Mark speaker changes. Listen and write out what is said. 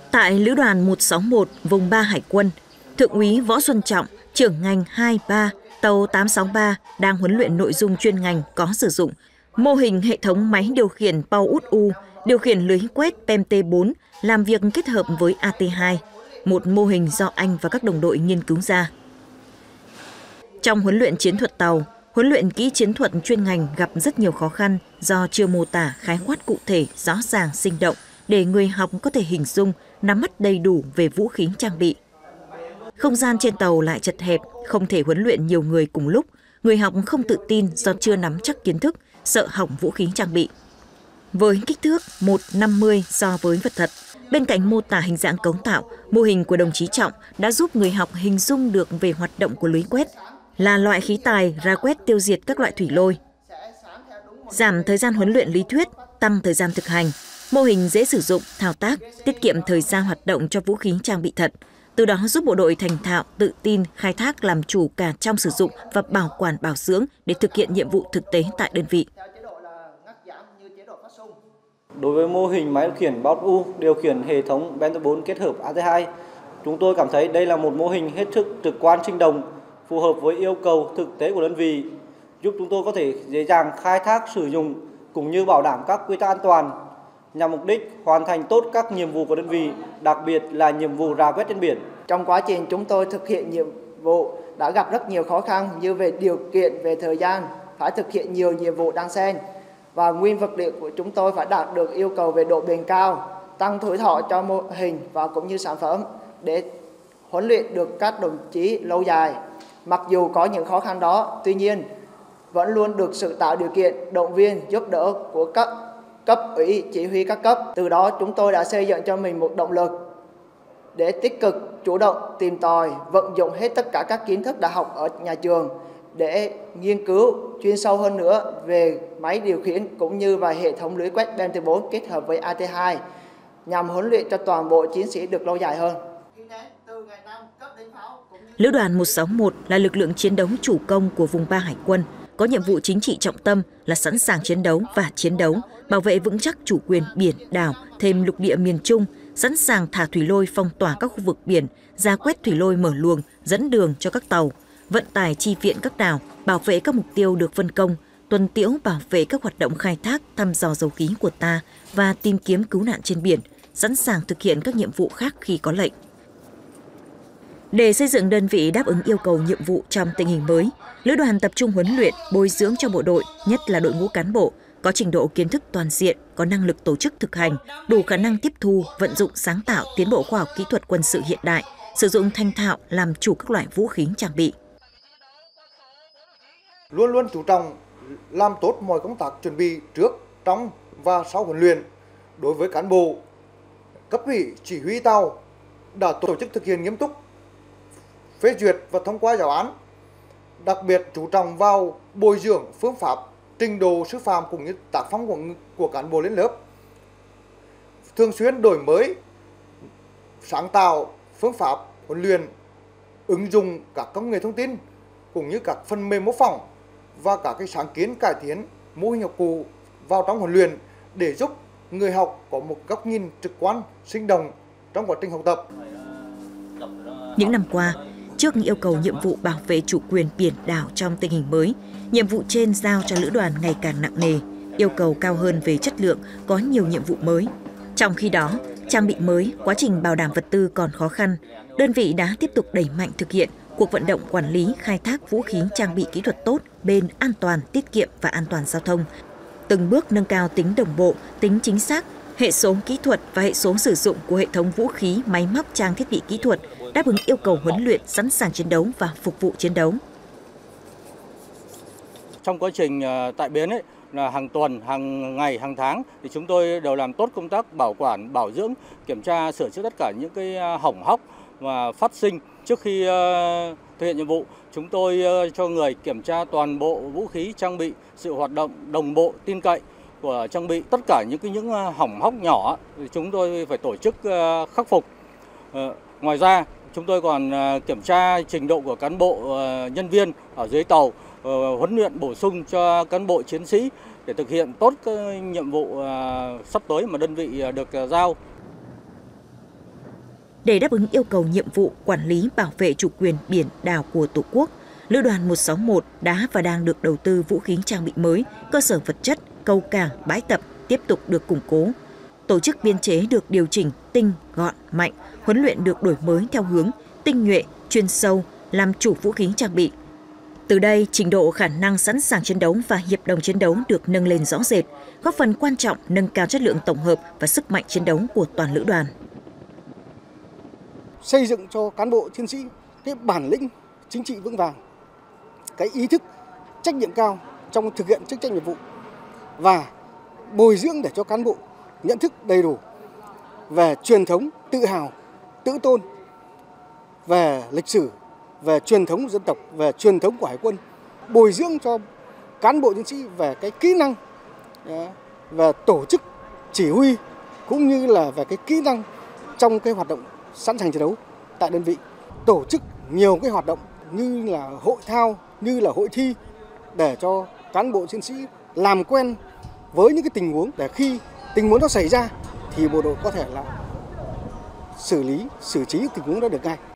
Speaker 1: Tại Lữ đoàn 161 vùng 3 Hải quân, Thượng úy Võ Xuân Trọng, trưởng ngành 23 tàu 863 đang huấn luyện nội dung chuyên ngành có sử dụng mô hình hệ thống máy điều khiển Pau út U, điều khiển lưới quét PMT4 làm việc kết hợp với AT2, một mô hình do anh và các đồng đội nghiên cứu ra. Trong huấn luyện chiến thuật tàu, huấn luyện kỹ chiến thuật chuyên ngành gặp rất nhiều khó khăn do chưa mô tả khái quát cụ thể, rõ ràng, sinh động để người học có thể hình dung, nắm bắt đầy đủ về vũ khí trang bị. Không gian trên tàu lại chật hẹp, không thể huấn luyện nhiều người cùng lúc. Người học không tự tin do chưa nắm chắc kiến thức, sợ hỏng vũ khí trang bị. Với kích thước 1:50 so với vật thật, bên cạnh mô tả hình dạng cấu tạo, mô hình của đồng chí Trọng đã giúp người học hình dung được về hoạt động của lưới quét, là loại khí tài ra quét tiêu diệt các loại thủy lôi. Giảm thời gian huấn luyện lý thuyết, tăng thời gian thực hành. Mô hình dễ sử dụng, thao tác, tiết kiệm thời gian hoạt động cho vũ khí trang bị thật. Từ đó giúp bộ đội thành thạo, tự tin, khai thác làm chủ cả trong sử dụng và bảo quản bảo dưỡng để thực hiện nhiệm vụ thực tế tại đơn vị.
Speaker 2: Đối với mô hình máy điều khiển Pau út U, điều khiển hệ thống PMT4 kết hợp AT2, chúng tôi cảm thấy đây là một mô hình hết sức trực quan, sinh động, phù hợp với yêu cầu thực tế của đơn vị, giúp chúng tôi có thể dễ dàng khai thác, sử dụng cũng như bảo đảm các quy tắc an toàn nhằm mục đích hoàn thành tốt các nhiệm vụ của đơn vị, đặc biệt là nhiệm vụ rà quét trên biển.
Speaker 3: Trong quá trình chúng tôi thực hiện nhiệm vụ đã gặp rất nhiều khó khăn như về điều kiện, về thời gian, phải thực hiện nhiều nhiệm vụ đan xen và nguyên vật liệu của chúng tôi phải đạt được yêu cầu về độ bền cao, tăng tuổi thọ cho mô hình và cũng như sản phẩm để huấn luyện được các đồng chí lâu dài. Mặc dù có những khó khăn đó, tuy nhiên vẫn luôn được sự tạo điều kiện, động viên, giúp đỡ của các cấp ủy, chỉ huy các cấp. Từ đó chúng tôi đã xây dựng cho mình một động lực để tích cực, chủ động, tìm tòi, vận dụng hết tất cả các kiến thức đã học ở nhà trường để nghiên cứu chuyên sâu hơn nữa về máy điều khiển cũng như và hệ thống lưới quét PMT4 kết hợp với AT2 nhằm huấn luyện cho toàn bộ chiến sĩ được lâu dài hơn.
Speaker 1: Lữ đoàn 161 là lực lượng chiến đấu chủ công của vùng 3 Hải quân, có nhiệm vụ chính trị trọng tâm là sẵn sàng chiến đấu và chiến đấu, bảo vệ vững chắc chủ quyền biển, đảo, thêm lục địa miền Trung, sẵn sàng thả thủy lôi phong tỏa các khu vực biển, ra quét thủy lôi mở luồng, dẫn đường cho các tàu, vận tải chi viện các đảo, bảo vệ các mục tiêu được phân công, tuần tiễu bảo vệ các hoạt động khai thác, thăm dò dầu khí của ta và tìm kiếm cứu nạn trên biển, sẵn sàng thực hiện các nhiệm vụ khác khi có lệnh. Để xây dựng đơn vị đáp ứng yêu cầu nhiệm vụ trong tình hình mới, Lữ đoàn tập trung huấn luyện, bồi dưỡng cho bộ đội, nhất là đội ngũ cán bộ, có trình độ kiến thức toàn diện, có năng lực tổ chức thực hành, đủ khả năng tiếp thu, vận dụng sáng tạo tiến bộ khoa học kỹ thuật quân sự hiện đại, sử dụng thành thạo làm chủ các loại vũ khí trang bị.
Speaker 4: Luôn luôn chú trọng làm tốt mọi công tác chuẩn bị trước, trong và sau huấn luyện. Đối với cán bộ, cấp ủy, chỉ huy tàu đã tổ chức thực hiện nghiêm túc, phê duyệt và thông qua giáo án, đặc biệt chú trọng vào bồi dưỡng phương pháp, trình độ sư phạm cũng như tác phong của cán bộ lên lớp, thường xuyên đổi mới, sáng tạo phương pháp huấn luyện, ứng dụng các công nghệ thông tin cũng như các phần mềm mô phỏng và các cái sáng kiến cải tiến mô hình học cụ vào trong huấn luyện để giúp người học có một góc nhìn trực quan, sinh động trong quá trình học tập.
Speaker 1: Những năm qua, trước yêu cầu nhiệm vụ bảo vệ chủ quyền biển đảo trong tình hình mới, nhiệm vụ trên giao cho lữ đoàn ngày càng nặng nề, yêu cầu cao hơn về chất lượng, có nhiều nhiệm vụ mới. Trong khi đó, trang bị mới, quá trình bảo đảm vật tư còn khó khăn, đơn vị đã tiếp tục đẩy mạnh thực hiện cuộc vận động quản lý khai thác vũ khí trang bị kỹ thuật tốt, bền, an toàn, tiết kiệm và an toàn giao thông, từng bước nâng cao tính đồng bộ, tính chính xác, hệ số kỹ thuật và hệ số sử dụng của hệ thống vũ khí, máy móc, trang thiết bị kỹ thuật, đáp ứng yêu cầu huấn luyện, sẵn sàng chiến đấu và phục vụ chiến đấu.
Speaker 5: Trong quá trình tại bến là hàng tuần, hàng ngày, hàng tháng thì chúng tôi đều làm tốt công tác bảo quản, bảo dưỡng, kiểm tra, sửa chữa tất cả những cái hỏng hóc và phát sinh. Trước khi thực hiện nhiệm vụ, chúng tôi cho người kiểm tra toàn bộ vũ khí trang bị, sự hoạt động đồng bộ, tin cậy của trang bị. Tất cả những hỏng hóc nhỏ thì chúng tôi phải tổ chức khắc phục. Ngoài ra, chúng tôi còn kiểm tra trình độ của cán bộ nhân viên ở dưới tàu, huấn luyện bổ sung cho cán bộ chiến sĩ để thực hiện tốt cái nhiệm vụ sắp tới mà đơn vị được giao.
Speaker 1: Để đáp ứng yêu cầu nhiệm vụ quản lý bảo vệ chủ quyền biển đảo của Tổ quốc, Lữ đoàn 161 đã và đang được đầu tư vũ khí trang bị mới, cơ sở vật chất, cầu cảng, bãi tập tiếp tục được củng cố. Tổ chức biên chế được điều chỉnh tinh, gọn, mạnh, huấn luyện được đổi mới theo hướng tinh nhuệ, chuyên sâu, làm chủ vũ khí trang bị. Từ đây, trình độ khả năng sẵn sàng chiến đấu và hiệp đồng chiến đấu được nâng lên rõ rệt, góp phần quan trọng nâng cao chất lượng tổng hợp và sức mạnh chiến đấu của toàn lữ đoàn.
Speaker 6: Xây dựng cho cán bộ chiến sĩ cái bản lĩnh chính trị vững vàng, cái ý thức trách nhiệm cao trong thực hiện chức trách nhiệm vụ và bồi dưỡng để cho cán bộ nhận thức đầy đủ về truyền thống tự hào, tự tôn, về lịch sử, về truyền thống dân tộc, về truyền thống của Hải quân, bồi dưỡng cho cán bộ chiến sĩ về cái kỹ năng về tổ chức chỉ huy cũng như là về cái kỹ năng trong cái hoạt động sẵn sàng chiến đấu tại đơn vị. Tổ chức nhiều cái hoạt động như là hội thao, như là hội thi để cho cán bộ chiến sĩ làm quen với những cái tình huống, để khi tình huống nó xảy ra thì bộ đội có thể là xử trí tình huống đó được ngay.